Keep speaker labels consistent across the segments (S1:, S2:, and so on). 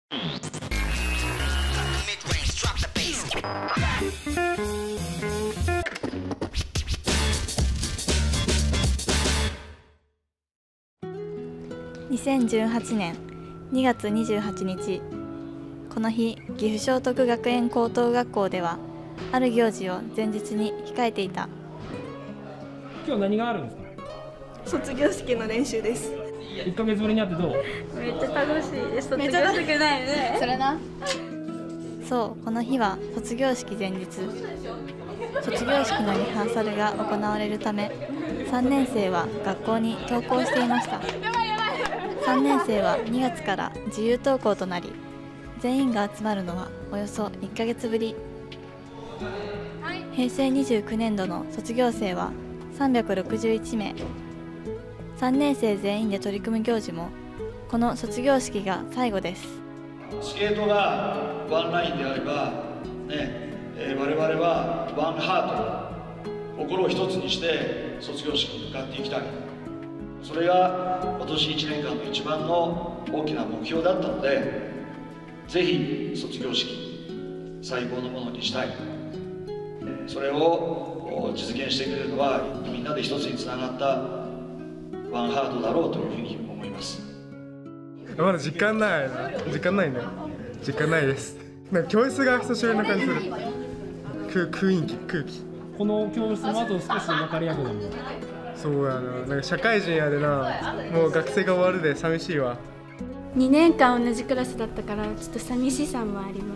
S1: 2018年2月28日、この日、岐阜聖徳学園高等学校ではある行事を前日に控えていた。
S2: 今日何があるんですか？
S3: 卒業式の練習です。
S2: 1ヶ月ぶりに会ってどう？
S3: めっちゃ楽しいです。めっちゃ楽しくないよね。
S1: それな。そう、この日は卒業式前日。卒業式のリハーサルが行われるため、3年生は学校に登校していました。3年生は2月から自由登校となり、全員が集まるのはおよそ1ヶ月ぶり。平成29年度の卒業生は361名。3年生全員で取り組む行事も、この卒業式が最後です。
S4: スケートがワンラインであれば、我々はワンハート、心を一つにして卒業式に向かっていきたい。それが今年1年間の一番の大きな目標だったので、ぜひ卒業式最高のものにしたい。それを実現してくれるのは、みんなで一つにつながったワンハートだろうというふうに思います。
S5: まだ実感ないな。実感ないね。実感ないです。なんか教室が久しぶりな感じする。空気。
S2: この教室もあと少し分かりやすいだもん。
S5: そうやな。なんか社会人やでな。もう学生が終わるで寂しいわ。
S6: 2年間同じクラスだったからちょっと寂しさもあります。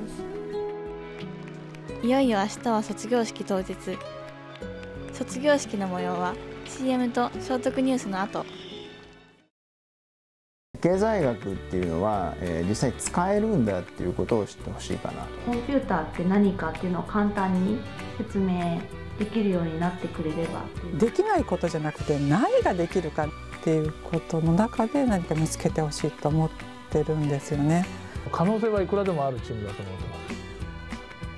S1: いよいよ明日は卒業式当日。卒業式の模様は CM と聖徳ニュースの後。
S7: 経済学っていうのは、実際使えるんだっていうことを知ってほしいかなと。
S8: コンピューターって何かっていうのを簡単に説明できるようになってくれれば。
S9: できないことじゃなくて何ができるかっていうことの中で何か見つけてほしいと思ってるんですよね。
S10: 可能性はいくらでもあるチームだと思ってます。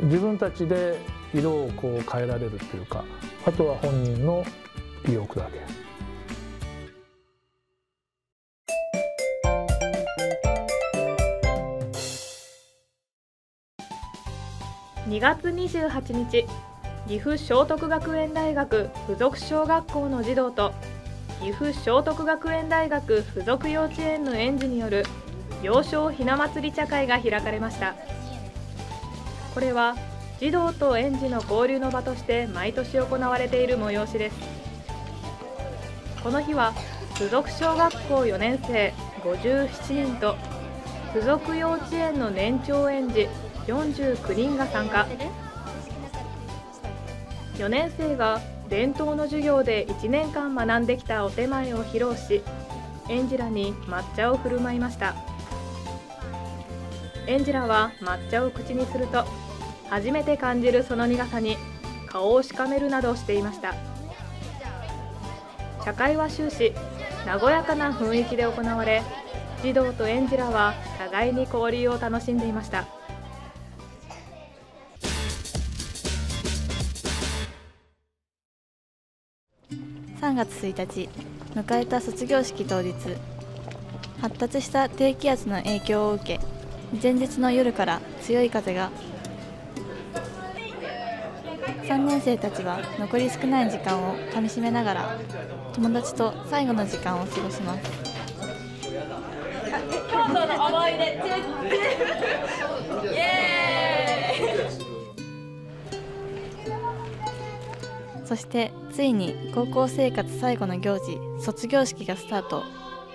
S10: 自分たちで色をこう変えられるっていうか、あとは本人の意欲だけ。
S11: 2月28日、岐阜聖徳学園大学附属小学校の児童と岐阜聖徳学園大学附属幼稚園の園児による幼少ひな祭り茶会が開かれました。これは児童と園児の交流の場として毎年行われている催しです。この日は附属小学校4年生57人と附属幼稚園の年長園児49人が参加。4年生が伝統の授業で1年間学んできたお手前を披露し、園児らに抹茶を振る舞いました。園児らは抹茶を口にすると初めて感じるその苦さに顔をしかめるなどしていました。茶会は終始和やかな雰囲気で行われ、児童と園児らは互いに交流を楽しんでいました。
S1: 3月1日、迎えた卒業式当日。発達した低気圧の影響を受け、前日の夜から強い風が。3年生たちは残り少ない時間をかみしめながら、友達と最後の時間を過ごします。
S3: 京都の思い出イエーイ。
S1: そしてついに高校生活最後の行事、卒業式がスタート。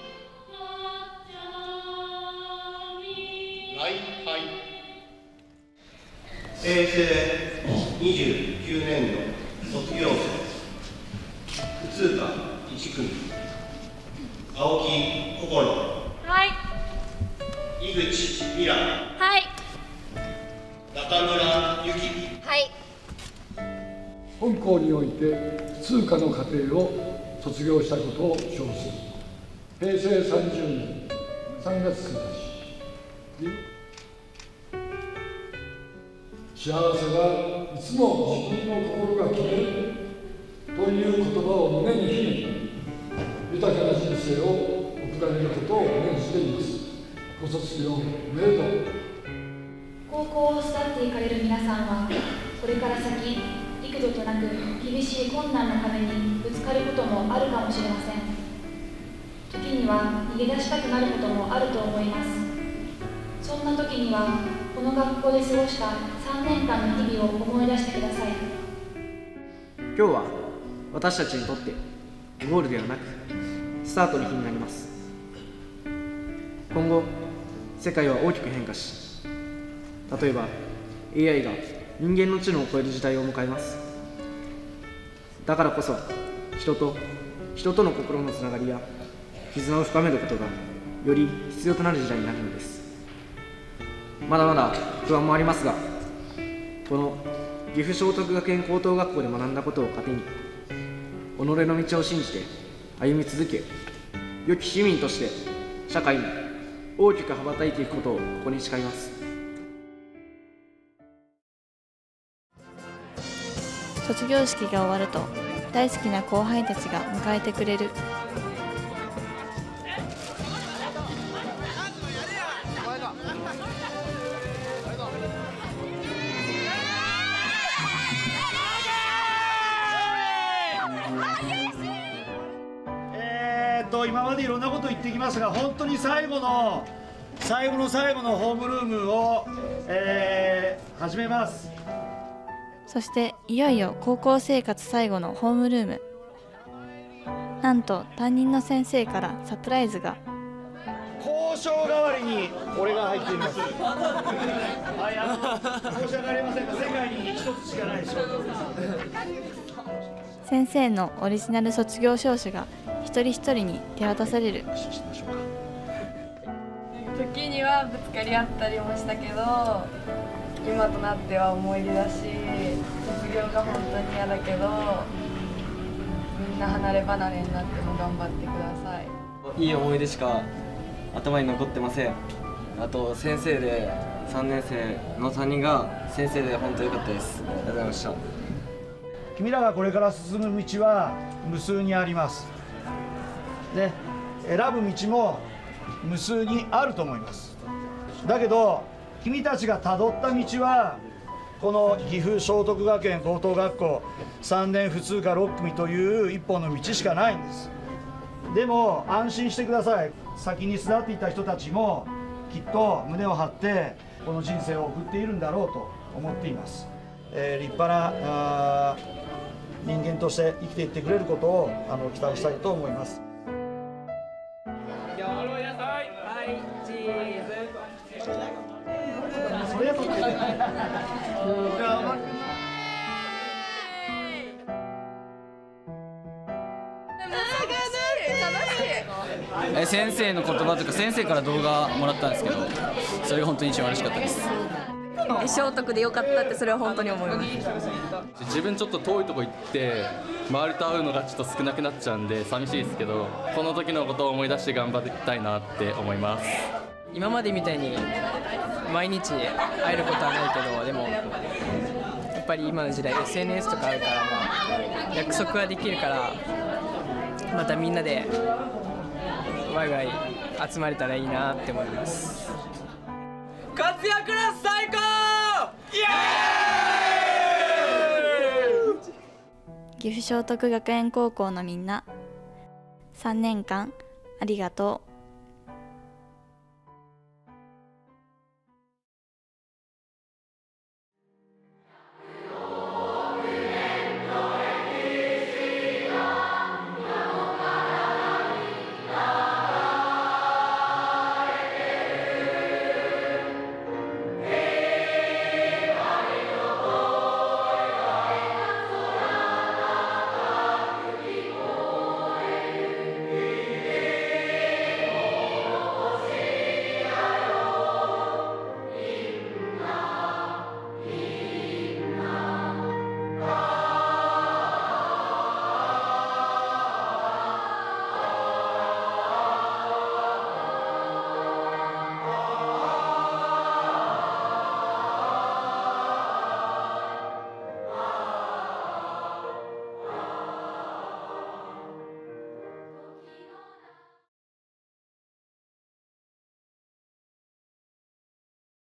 S12: 平成29年度卒業生普通科1組、青木心、
S3: はい、
S12: 井口美良、
S3: はい、
S12: 中村由紀、
S3: はい。
S13: 本校において普通科の課程を卒業したことを称する。平成30年3月1日、幸せはいつも自分の心が決めるという言葉を胸に秘め、豊かな人生を送られることを念じています。 ご卒業おめでとう。
S14: 高校を巣立っていかれる皆さんは、これから先幾度となく厳しい困難の壁にぶつかることもあるかもしれません。時には逃げ出したくなることもあると思います。そんな時にはこの学校で過ごした3年間の日々を思い出してください。
S15: 今日は私たちにとってゴールではなくスタートの日になります。今後世界は大きく変化し、例えば AI が人間の知能を超える時代を迎えます。だからこそ人と人との心のつながりや絆を深めることがより必要となる時代になるのです。まだまだ不安もありますが、この岐阜聖徳学園高等学校で学んだことを糧に己の道を信じて歩み続け、良き市民として社会に大きく羽ばたいていくことをここに誓います。
S1: 卒業式が終わると大好きな後輩たちが迎えてくれる。
S4: 今までいろんなこと言ってきますが、本当に最後のホームルームを、始めます。
S1: そしていよいよ高校生活最後のホームルーム。なんと担任の先生からサプライズが。
S4: 交渉代わりに俺が入っています。申し訳ありませんが、世界に一つしかない証拠です。
S1: 先生のオリジナル卒業証書が一人一人に手渡される。
S16: 時にはぶつかり合ったりもしたけど、今となっては思い出だし、卒業が本当に嫌だけど、みんな離れ離れになっても頑張ってください。
S17: いい思い出しか頭に残ってません。あと先生で3年生の担任が先生で本当に良かったです。ありがとうございました。
S4: 君らがこれから進む道は無数にあります。で、選ぶ道も無数にあると思います。だけど君たちがたどった道はこの岐阜聖徳学園高等学校3年普通科6組という一本の道しかないんです。でも安心してください。先に巣立っていた人たちもきっと胸を張ってこの人生を送っているんだろうと思っています。立派な人間として生きていってくれることを期待したいと思います。それやとって
S18: 先生の言葉とか先生から動画もらったんですけど、それが本当に一番嬉しかったです。
S3: 聖徳でよかったって、それは本当に思います。
S19: 自分ちょっと遠いとこ行って周りと会うのがちょっと少なくなっちゃうんで寂しいですけど、この時のことを思い出して頑張りたいなって思います。
S20: 今までみたいに毎日会えることはないけど、でもやっぱり今の時代 SNS とかあるから、約束はできるから、またみんなでワイワイ集まれたらいいなって思います。
S18: 活躍ラス最高！イエーイ！
S1: 岐阜聖徳学園高校のみんな、3年間ありがとう。